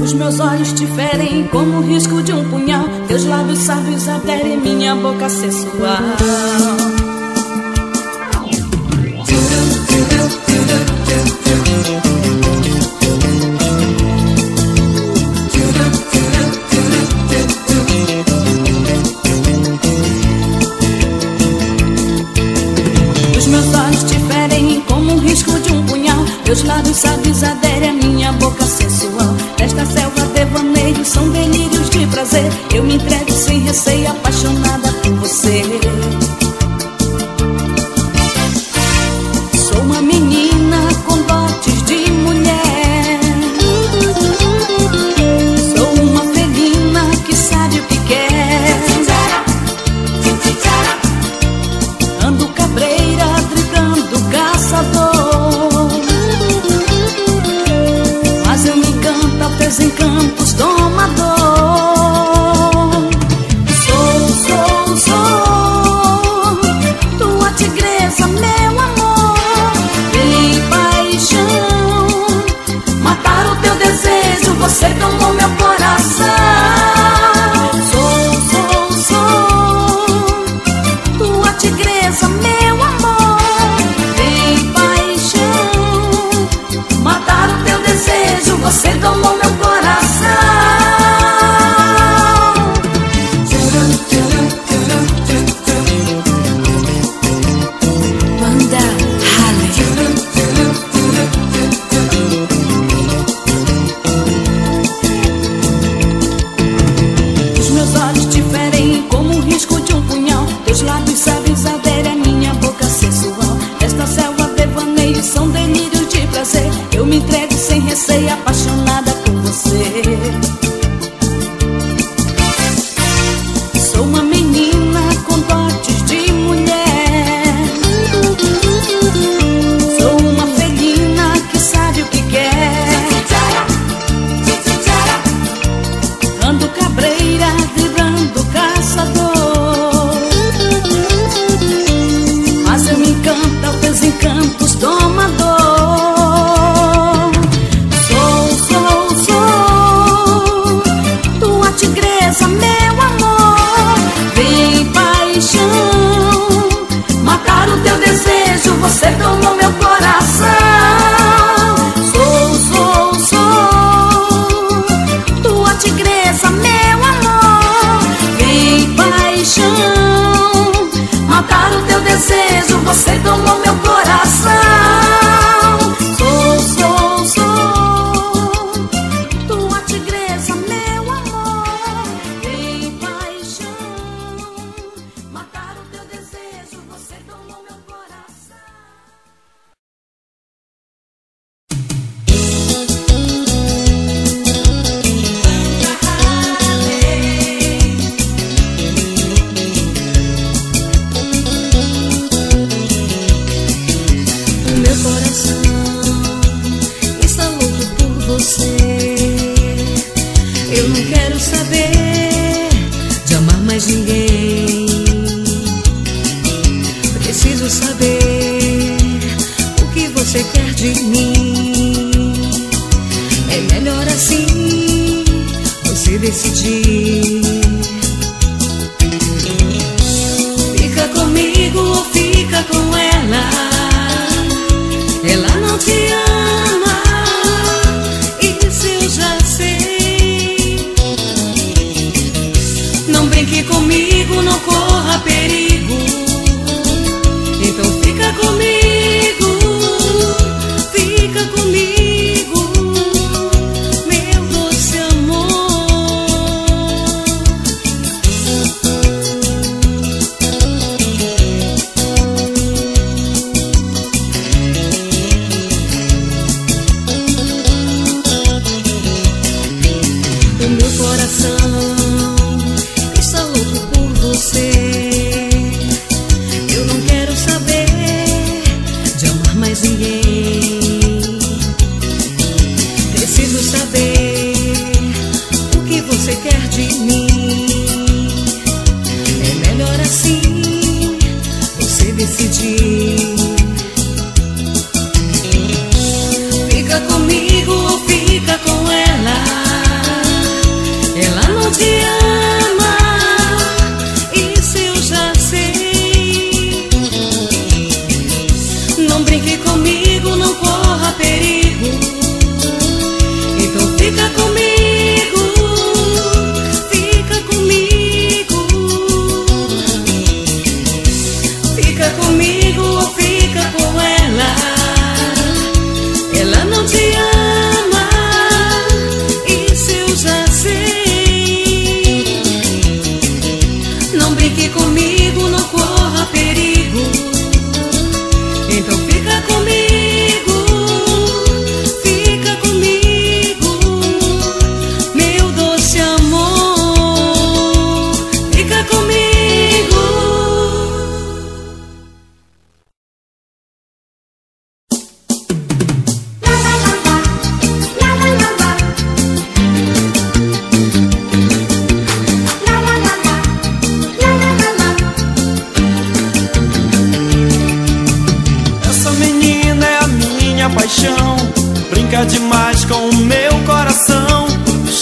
Os meus olhos te ferem como o risco de um punhal. Teus lábios sábios aderem minha boca sensual. Os meus olhos te ferem como o risco de um punhal. Teus lábios sábios aderem minha boca sensual. Nesta selva devaneio são delírios de prazer. Eu me entrego sem receio, apaixonada por você. Sou uma menina com dotes de mulher. Sou uma felina que sabe o que quer. Ando cabreira, driblando caçador. Mas eu me encanto aos teus encantos, domador. Sou tua tigresa, meu amor. Tem paixão, matar o teu desejo, você tomou meu coração. Sou tua tigresa, meu amor. Tem paixão, matar o teu desejo, você tomou meu coração. Banda Halley. Os meus olhos te ferem como o risco de um punhal. Teus lábios sábios aderem à minha boca sensual. Esta selva devaneio são delírios de prazer. Eu me entrego sem receio, apaixonada por você. Sou uma menina com dotes de mulher. Sou uma felina que sabe o que quer. Ando cabreira, driblando caçador. Mas eu me encanto aos teus encantos, domador. Sou tua tigresa, meu amor. Vem paixão, matar o teu desejo, você tomou meu coração. Sou tua tigresa, meu amor. Vem paixão, matar o teu desejo, você tomou meu coração. Sou tua tigresa, meu amor. Vem paixão, matar o teu desejo, você tomou meu coração. O meu coração está louco por você. Eu não quero saber de amar mais ninguém. Preciso saber o que você quer de mim. É melhor assim você decidir. Fica comigo ou fica com ela. Ela não te ama, isso eu já sei. Não brinque comigo, não corra perigo. Então fica comigo, meu doce amor. O meu coração está louco por você. Eu não quero saber de amar mais ninguém. Preciso saber o que você quer de mim. É melhor assim você decidir. Fica comigo ou fica com ela.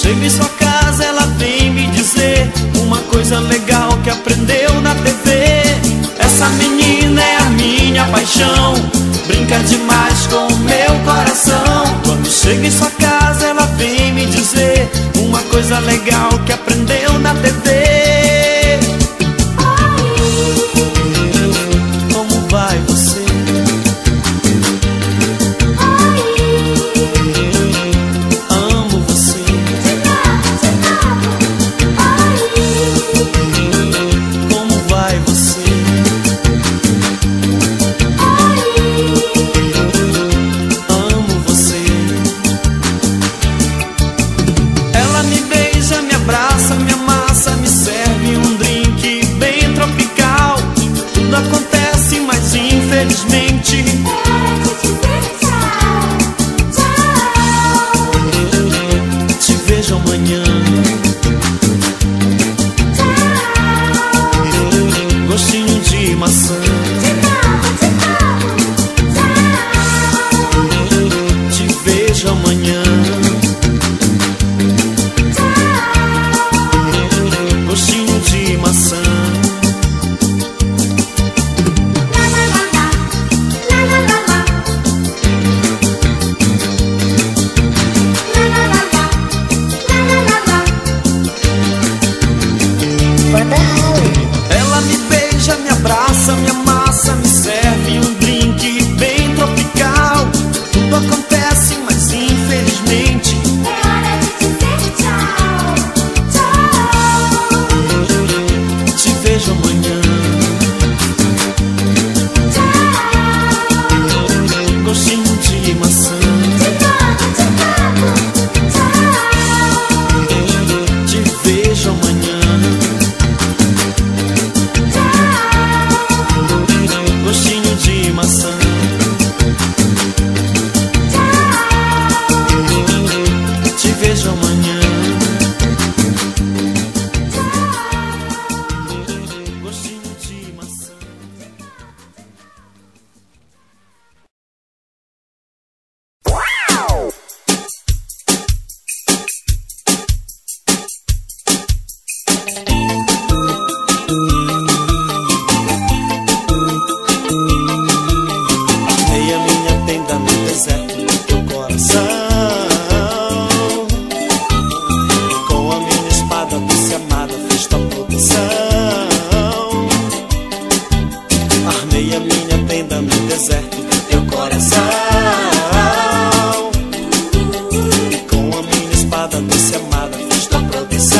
chego em sua casa, ela vem me dizer uma coisa legal que aprendeu na TV. Essa menina é a minha paixão, brinca demais com o meu coração. Quando chego em sua casa, ela vem me dizer uma coisa legal que aprendeu na TV. Como vai você? Amo você. Como vai você? Amo você. Ela me beija, me abraça, me amassa, me serve um drink bem tropical. Tudo acontece, mas infelizmente te vejo amanhã. Gostinho de maçã. Te vejo amanhã. Gostinho de maçã. Ela me beija, me abraça, me amassa, me serve um drink bem tropical. Tudo acontece, mas infelizmente É hora de dizer tchau, tchau. te vejo amanhã. Gostinho de maçã. Te vejo amanhã. Gostinho de maçã. Te vejo amanhã. Gostinho de maçã. Armei a minha tenda no deserto do teu coração. Com a minha espada doce amada fiz tua proteção. Armei a minha tenda no deserto do teu coração. E com a minha espada doce amada fiz tua proteção.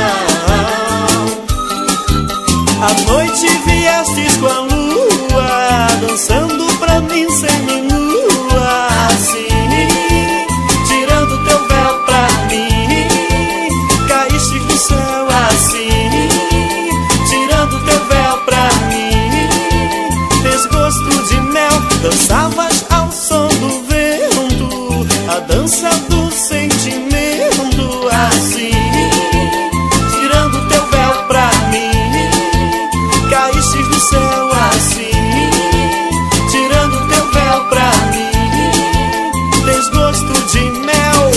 À noite viestes com a lua, dançando pra mim seminua, assim, tirando teu véu pra mim. Caíste do céu assim, tirando teu véu pra mim. Fez gosto de mel, dançavas ao som do vento, a dança do sentimento, assim, tirando teu véu pra mim. Caíste do céu assim, tirando teu véu pra mim. Fez gosto de mel.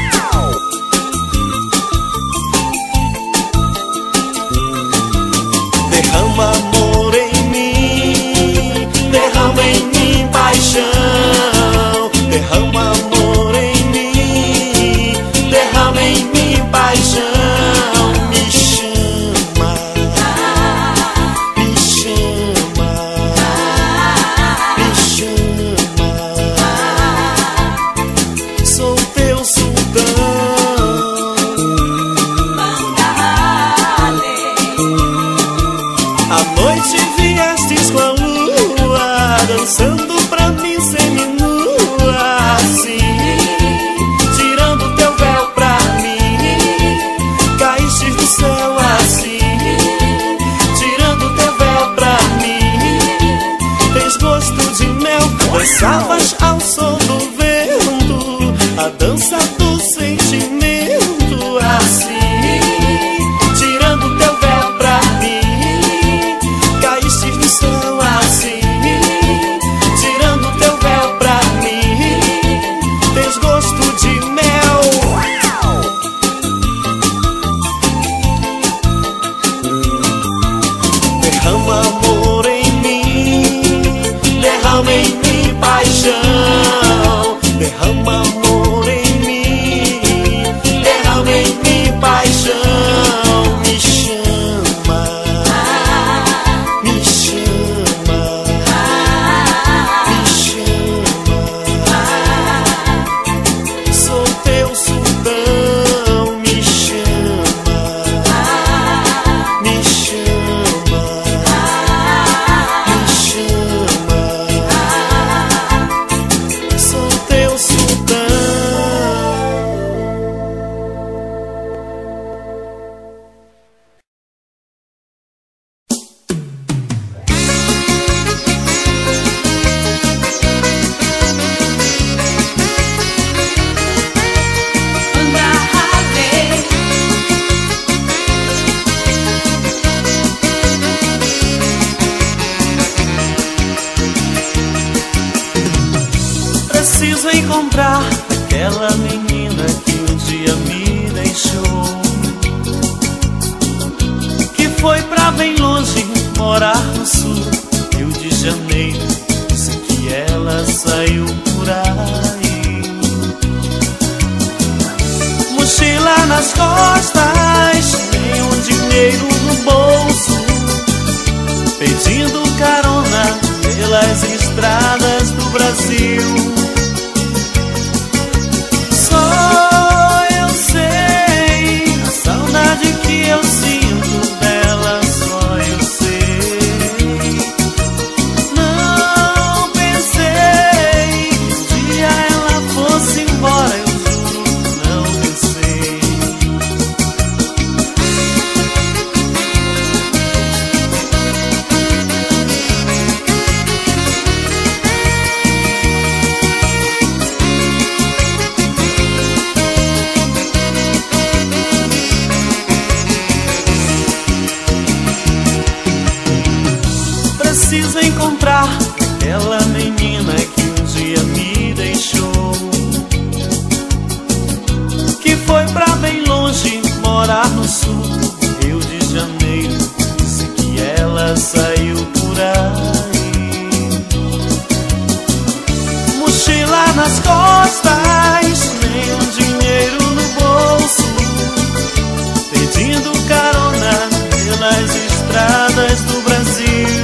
Derrama amor em mim, derrama em mim paixão. Derrama amor em mim, derrama em mim paixão. Me chama, me chama, me chama. Sou teu sultão. À noite viestes com a lua, dançando pra mim seminua, assim, tirando teu véu pra mim. Caíste do céu assim, tirando teu véu pra mim. Fez gosto de mel, dançavas ao som do vento, a dança do sentimento, assim, tirando teu véu pra mim. Caíste do céu assim, tirando teu véu pra mim. Fez gosto de mel. encontrar aquela menina que um dia me deixou, que foi pra bem longe morar no sul, Rio de Janeiro. Disse que ela saiu por aí, mochila nas costas, nenhum dinheiro no bolso, pedindo carona pelas estradas do Brasil. Só eu sei a saudade que eu sinto dela, só eu sei. Não pensei que um dia ela fosse embora, eu juro, não pensei. Preciso encontrar aquela menina que um dia me deixou, que foi pra bem longe morar no sul, Rio de Janeiro. Disse que ela saiu por aí, mochila nas costas, nenhum dinheiro no bolso, pedindo carona pelas estradas do Brasil.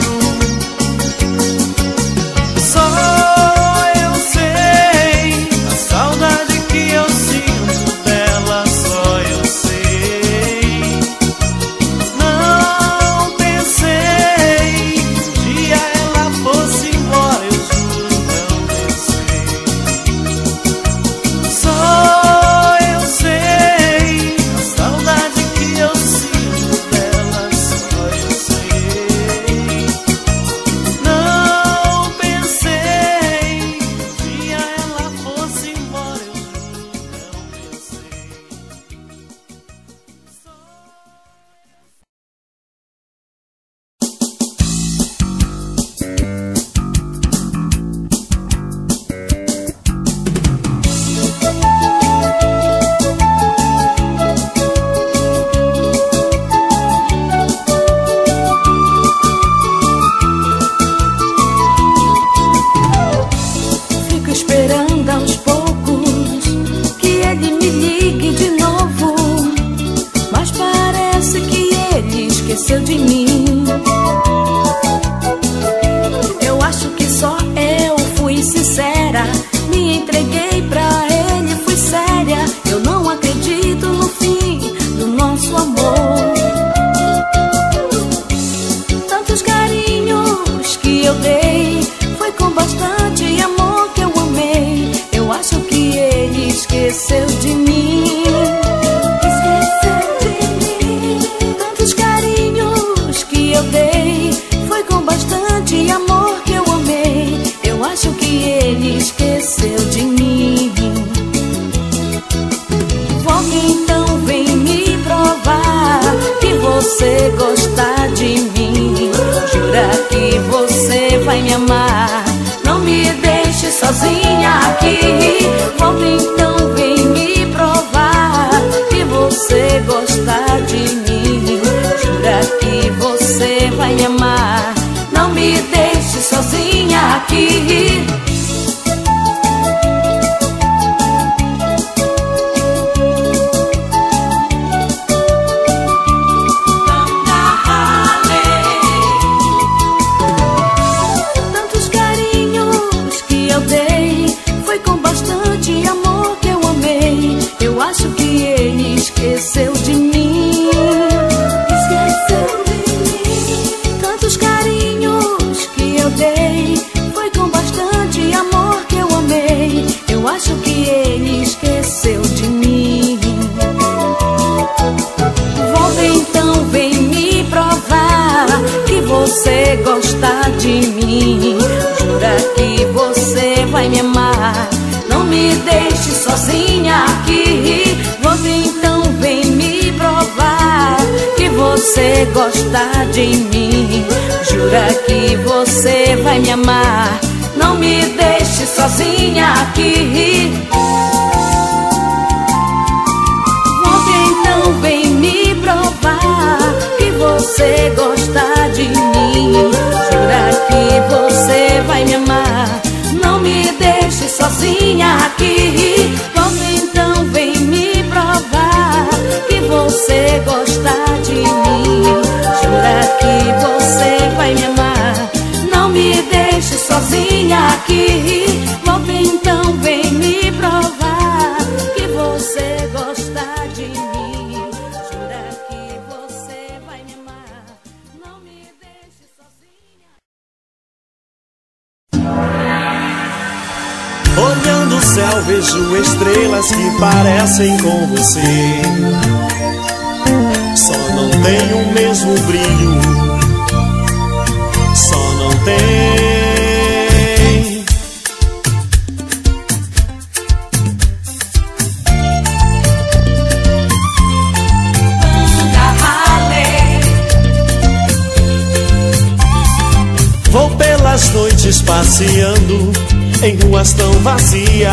Você gostar de mim, jura que você vai me amar. Não me deixe sozinha aqui. Volta então, vem me provar que você gostar de mim, jura que você vai me amar. Não me deixe sozinha aqui. Esqueceu de mim, esqueceu de mim. Tantos carinhos que eu dei, foi com bastante amor que eu amei. Eu acho que ele esqueceu de mim. Volta então, vem me provar que você gosta de mim, jura que você vai me amar. Não me deixe sozinha aqui. Volta então, vem me provar que você gosta de mim, jura que você vai me amar. não me deixe sozinha aqui. Volta então, vem me provar que você gosta de mim. Jura que você vai me amar, não me deixe sozinha aqui. Volta então, vem me provar que você gosta de mim. Jura que você vai me amar, não me deixe sozinha aqui. Volta então, vem me provar que você gosta de mim. Jura que você vai me amar, não me deixe sozinha. Olhando o céu vejo estrelas que parecem com você. Só não tem o mesmo brilho, só não tem. Vou pelas noites passeando em ruas tão vazias.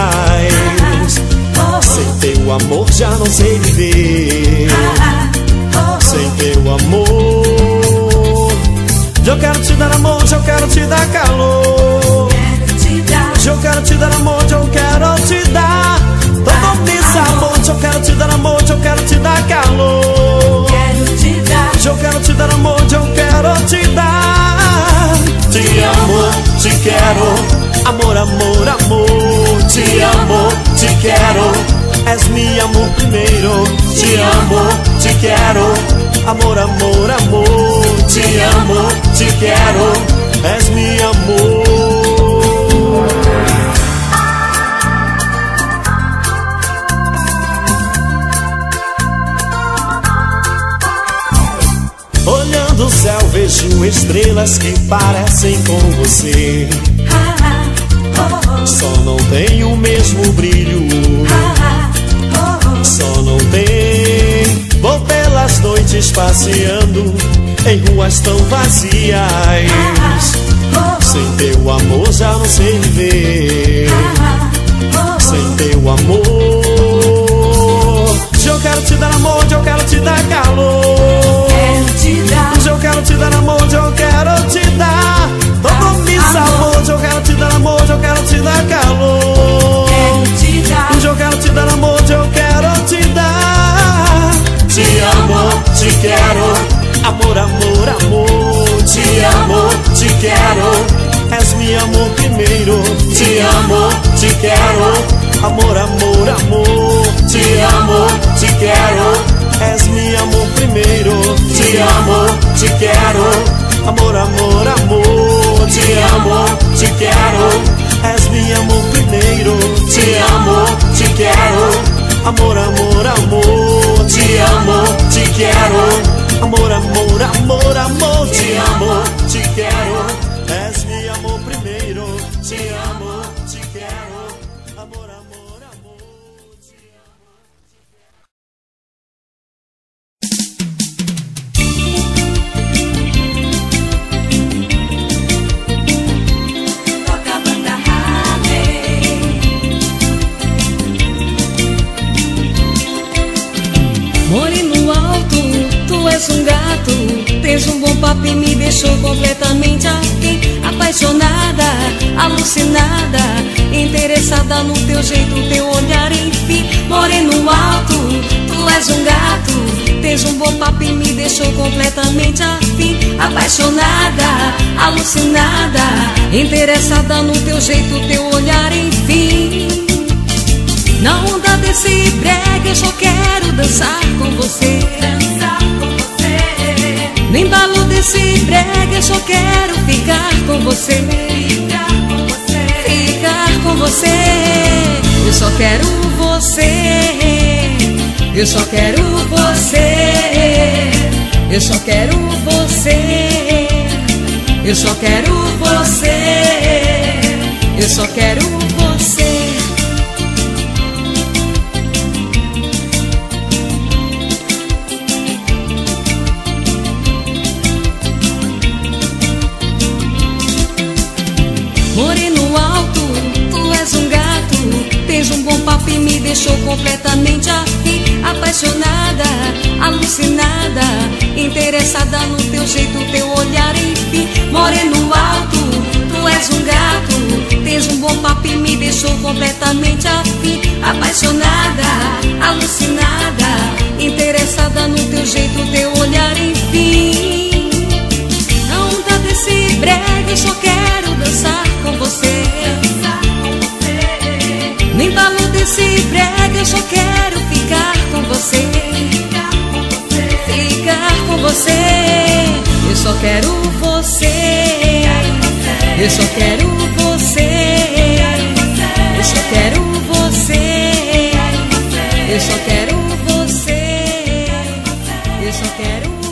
Sem teu amor já não sei viver. Sem teu amor, eu quero te dar amor, eu quero te dar calor. Eu quero te dar amor, eu quero te dar todo esse sabor. Eu quero te dar amor, eu quero te dar calor. Eu quero te dar amor, eu quero te dar. Te amo, te quero, amor, amor, amor. Te amo, te quero, és meu amor primeiro. Te amo, te quero, amor, amor, amor. Te amo, te quero, és meu amor. Olhando o céu vejo estrelas que parecem com você. Só não tem o mesmo brilho, só não tem. Vou pelas noites passeando em ruas tão vazias. Sem teu amor já não sei viver. Sem teu amor, eu quero te dar amor, eu quero te dar calor. Eu quero te dar amor, eu quero te dar todo meu sabor. Eu quero te dar amor, eu quero te dar calor. Eu quero te dar amor, eu quero te dar. Te amo, te quero, amor, amor, amor. Te amo, te quero, és meu amor primeiro. Te amo, te quero, amor, amor, amor. Te amo, te quero, és meu amor primeiro. Te amo, te quero, amor, amor, amor. Te amo, te quero, és meu amor primeiro. Te amo, te quero, amor, amor, amor. Te amo, te quero, amor, amor, amor, amor. Te amo, te quero, és meu amor primeiro. Te amo, te quero, amor, amor, amor. Moreno alto, tu és um gato. Tens um bom papo e me deixou completamente afim. Apaixonada, alucinada, interessada no teu jeito, teu olhar, enfim. Moreno alto, tu és um gato. Tens um bom papo e me deixou completamente afim. Apaixonada, alucinada, interessada no teu jeito, teu olhar, enfim. Na onda desse brega eu só quero dançar com você. Dançar com você. No embalo desse brega eu só quero ficar com você. Ficar com você. Ficar com você. Eu só quero você. Eu só quero você. Eu só quero você. Eu só quero você. Eu só quero você. Moreno interessada no teu jeito, teu olhar, enfim. Moreno alto, tu és um gato, tens um bom papo e me deixou completamente afim. Apaixonada, alucinada, interessada no teu jeito, teu olhar, enfim. Não dá desse brega, eu só quero dançar com você. Nem talo desse brega, eu só quero ficar com você. Ficar com você. Eu só quero você. Eu só quero você. Eu só quero você. Eu só quero você. Eu só quero você.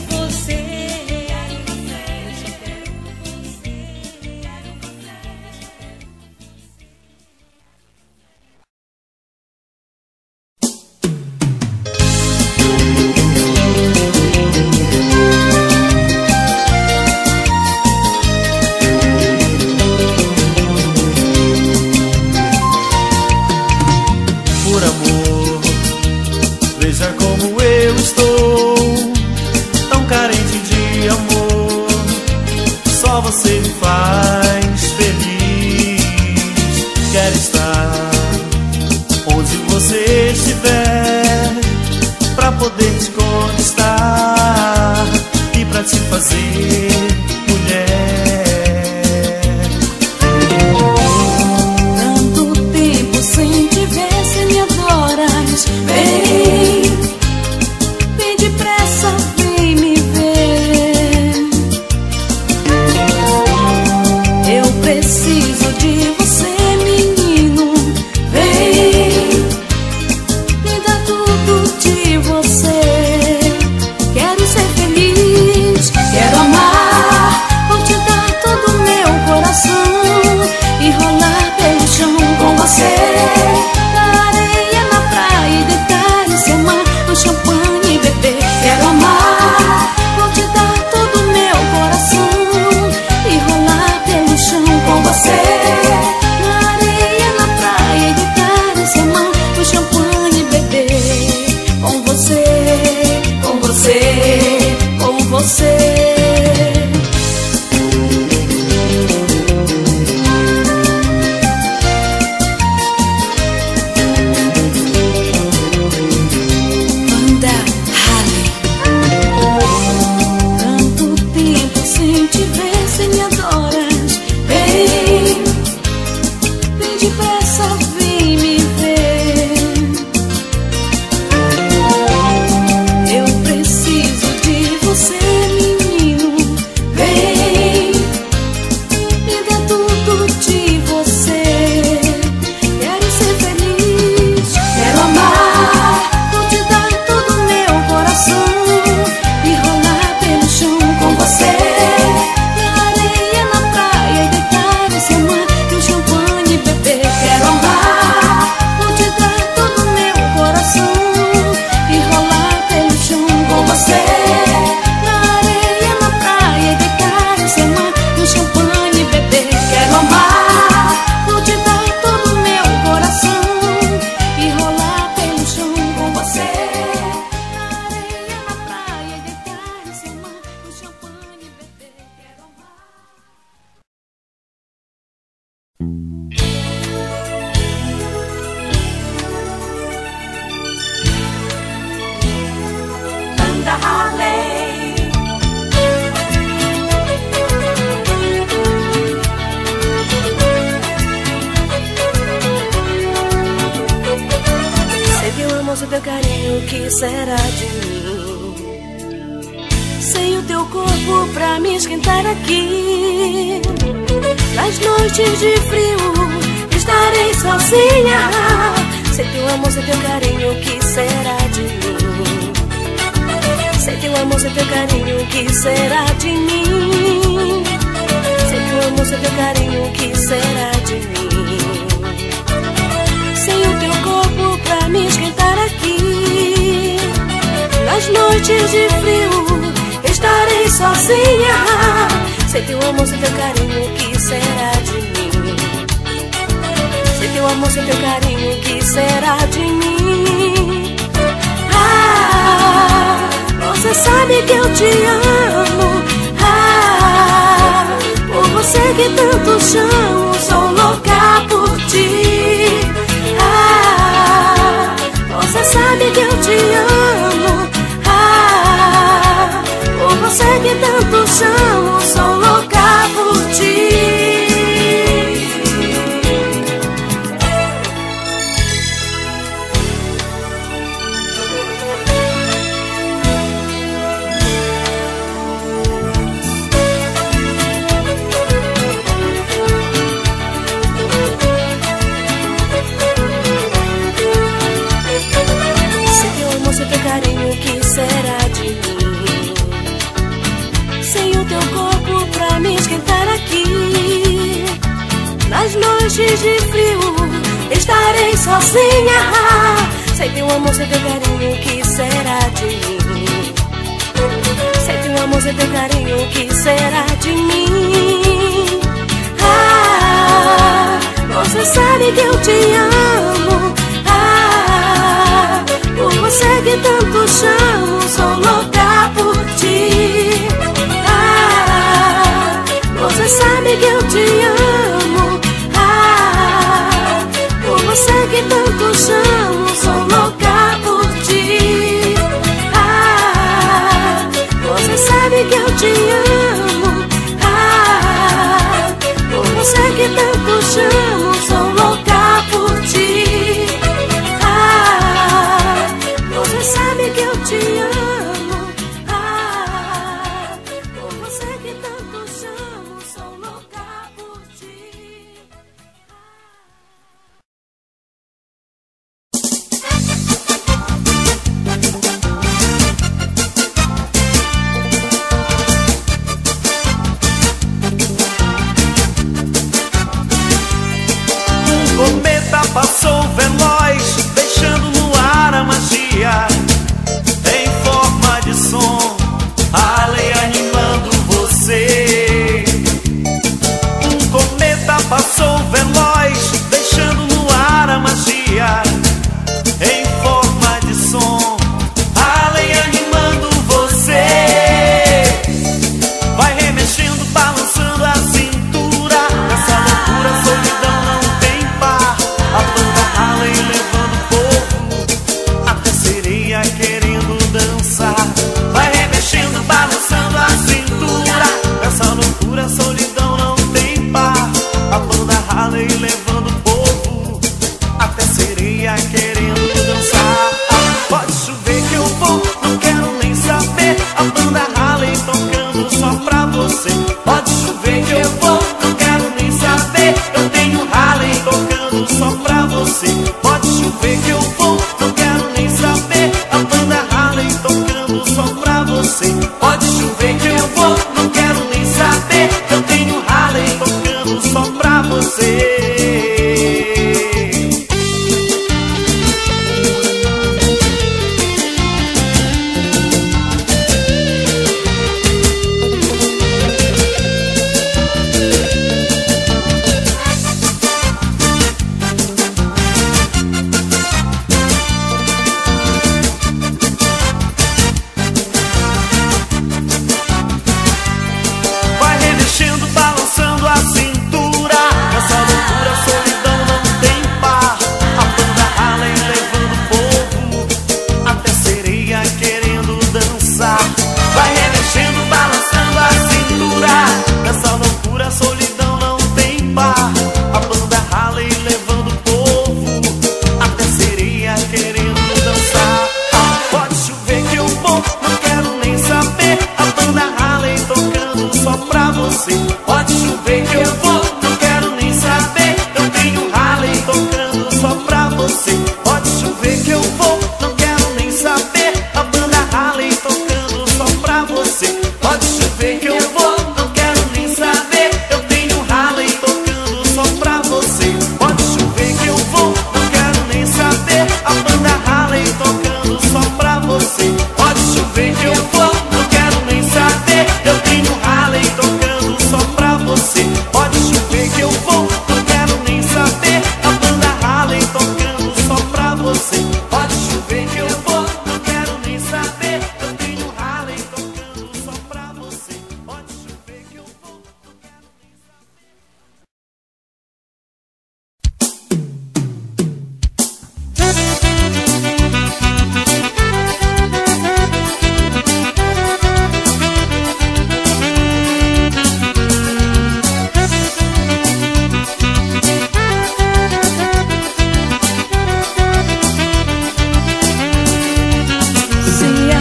Você sabe sabe que eu te amo. Ah, por você que tanto chamo, sou louca por ti. Ah, você sabe que eu te amo. Ah, por você que tanto chamo, sou louca por ti. Carinho, que será de mim? Sem o teu corpo pra me esquentar aqui. Nas noites de frio estarei sozinha. Sem teu amor, sem teu carinho, que será de mim? Sem teu amor, sem teu carinho, que será de mim? Ah, você sabe que eu te amo. Ah, por você que tanto chamo, sou louca por ti. Ah, você sabe que eu te amo. Ah, por você que tanto chamo, sou louca por ti. Ah, você sabe que eu te amo. Ah, por você que tanto chamo, sou louca por ti. Você sabe que eu te amo. Ah, por você que tanto chamo, sou louca por ti. Um cometa passou veloz, deixando no ar a magia em forma de som, além animando você. Um cometa passou veloz, deixando no ar a magia em forma de som, além animando você. Vai remexendo, balançando a cintura, essa loucura, solidão não tem par. A banda Harley levando o povo até sereia querendo dançar. Vai remexendo, balançando a cintura, essa loucura, solidão não tem par. A banda Harley levando o povo até sereia querendo dançar. Pode chover que eu vou, não quero nem saber. A banda Harley tocando só pra você. Pode chover que eu vou, não quero nem saber. Eu tenho Harley tocando só pra você. Pode chover que eu vou, não quero nem saber. A banda Harley tocando só pra você. Pode chover que eu vou, não quero nem saber. Eu tenho Harley tocando só pra você. Vai remexendo, balançando a cintura, essa loucura, solidão não tem par. A banda Harley levando o povo até sereia querendo dançar. Vai remexendo, balançando a cintura, essa loucura, solidão não tem par. A banda Harley levando o povo até sereia querendo dançar. Pode chover que eu vou, não quero nem saber. A banda Harley tocando só pra você. Pode chover que eu vou, não quero nem saber. Eu tenho Harley tocando só pra você. Pode chover que eu vou, não quero nem saber. A banda Harley tocando só pra você. Pode chover que eu vou, não quero nem saber. Eu tenho Harley tocando só pra você. Pode chover que eu vou, não quero nem saber. A banda Harley tocando só pra você. Pode chover que eu vou, não quero nem saber. Eu tenho Harley tocando só pra você. Pode chover que eu vou, não quero nem saber. A banda Harley tocando só pra você. Pode chover que eu vou, não quero nem saber. Eu tenho Harley tocando.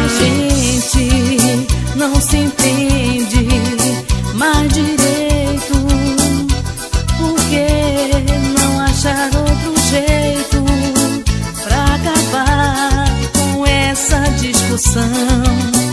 gente não se entende mais direito. Por que não achar outro jeito pra acabar com essa discussão?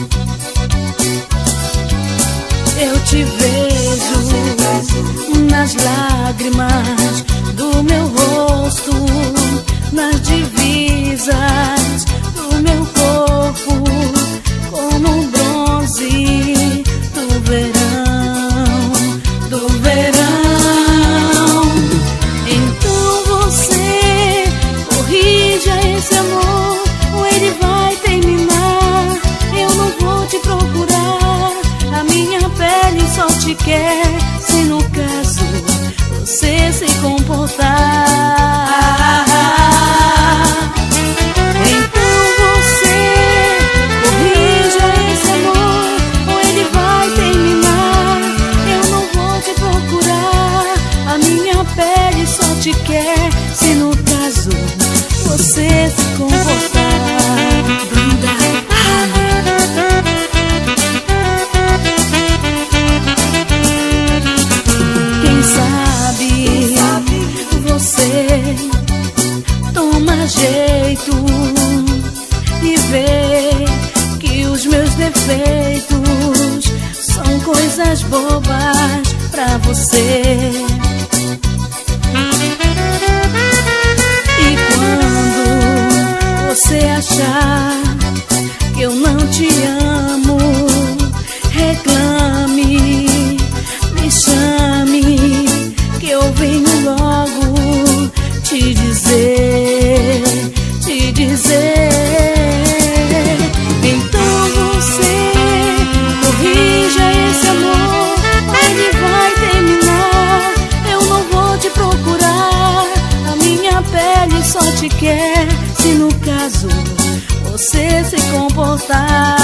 Eu te vejo nas lágrimas do meu rosto, nas divisas do meu corpo, como um bronze do verão, do verão. Então você corrija esse amor, ou ele vai terminar. Eu não vou te procurar, a minha pele só te quer se no caso você se comportar. Então você corrija esse amor, ou ele vai terminar. Eu não vou te procurar, a minha pele só te quer se no caso você se comportar. Quem sabe você toma jeito e vê que os meus defeitos são coisas bobas pra você. E quando você achar que eu não te amo, reclame, me chame, que eu venho logo te dizer, te dizer. Então você corrija esse amor, ele vai terminar. Eu não vou te procurar, a minha pele só te quer se no caso você se comportar.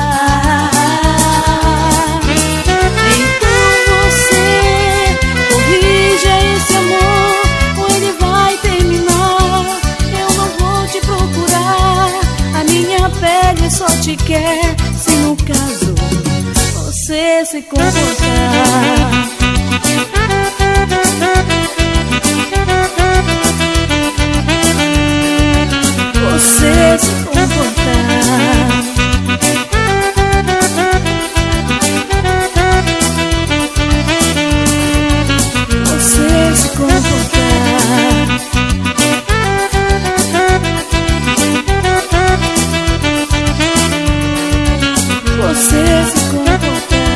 Então você corrija esse amor, ou ele vai terminar. Eu não vou te procurar, a minha pele só te quer se no caso você se comportar. Você se comportar. Você se comportar. Você se comportar.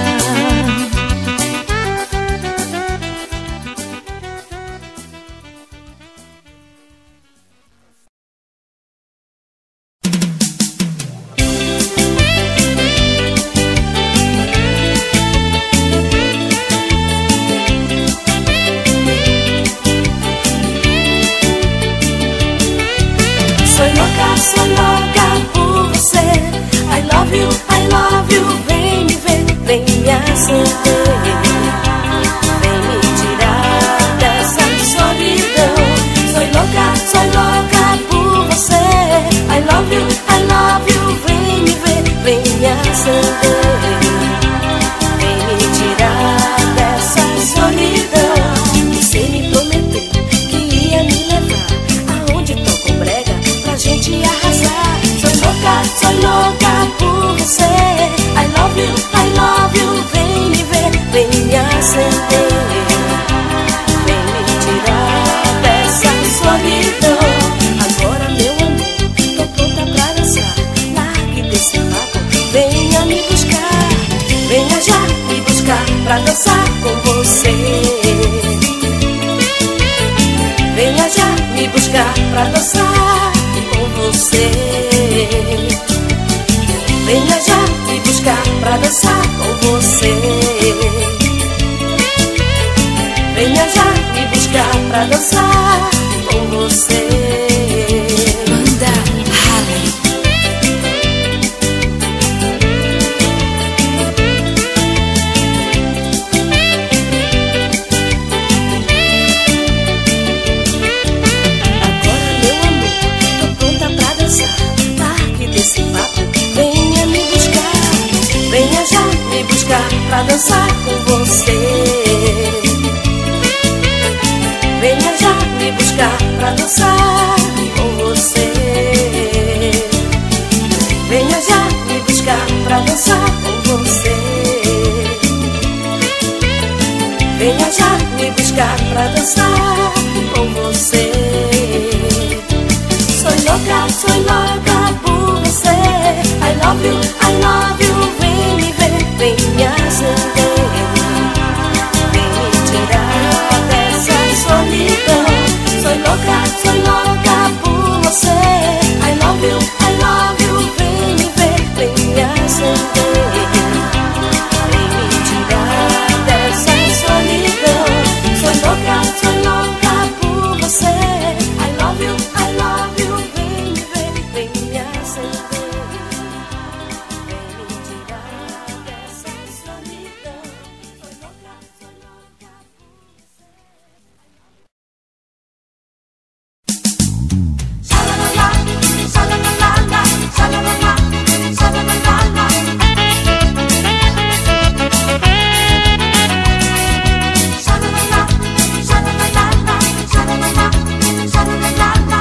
Sou louca por você. I love you, vem me ver, vem me acender, vem me tirar dessa solidão. Sou louca por você. I love you, vem me ver, vem me acender, vem me tirar dessa solidão. Você me prometeu que ia me levar aonde toca o brega pra gente arrasar. Sou louca por você. I love you, vem me ver, vem me acender, vem me tirar dessa solidão. Agora meu amor, tô pronta pra dançar. Largue desse papo, venha me buscar. Venha já me buscar pra dançar com você. Venha já me buscar pra dançar com você. Venha já me buscar pra dançar com você. Venha já me buscar pra dançar com você. Banda Harley. Agora meu amor, tô pronta pra dançar. Largue desse papo, venha me pra dançar com você. Venha já me buscar pra dançar com você. Venha já me buscar pra dançar com você. Venha já me buscar pra dançar com você. Sou louca por você. I love you, vem me ver, vem me acender, vem me tirar dessa solidão. Sou louca por você. I love you, vem me ver, vem me acender, vem me tirar dessa solidão. Sou louca por você. I love you, vem me ver, vem me acender, vem me tirar dessa solidão. Sou louca por você. Shalalala, shalalala, shalalala, shalalala. Shalalala, shalalala, shalalala, shalalala.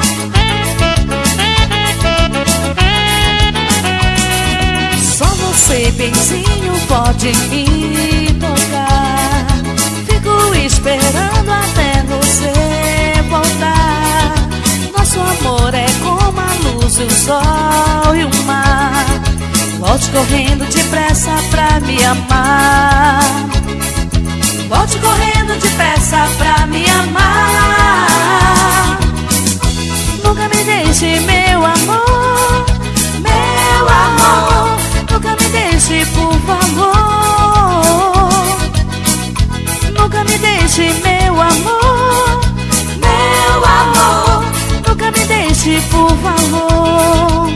Só você, benzinho, pode me tocar. Fico esperando até você voltar. Nosso amor é como a luz, o sol e o mar. Volte correndo depressa pra me amar. Volte correndo depressa pra me amar. Nunca me deixe, meu amor, meu amor. Nunca me deixe, por favor. Nunca me deixe, meu amor, meu amor. Nunca me deixe, por favor.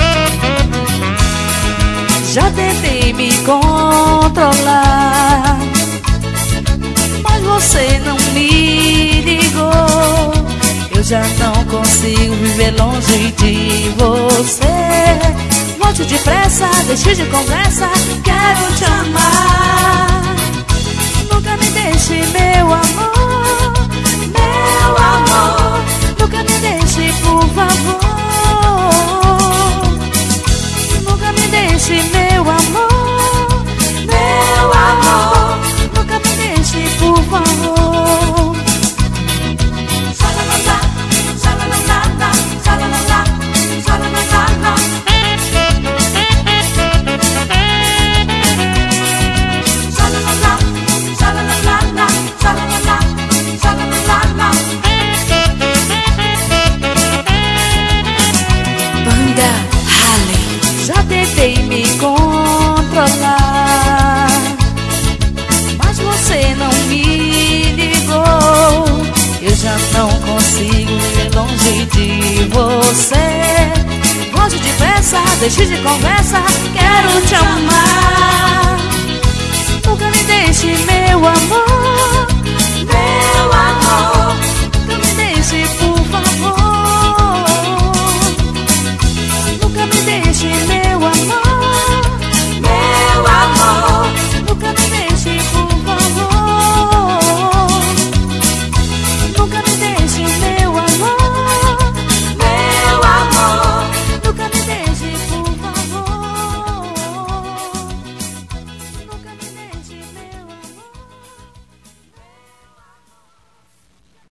Já tentei me controlar, mas você não me ligou. Eu já não consigo viver longe de você. Volte depressa, deixe de conversa, quero te amar. Nunca me deixe, meu amor, meu amor. Nunca me deixe, por favor. Nunca me deixe, meu amor, meu amor. Nunca me deixe, por favor. Shalalala, shalalala, shalalala, shalalala. Shalalala, shalalala, shalalala, shalalala. Banda Halley. Já tentei me controlar, mas você não me ligou. Eu já não consigo viver longe de você. Volte depressa, deixe de conversa, quero te amar.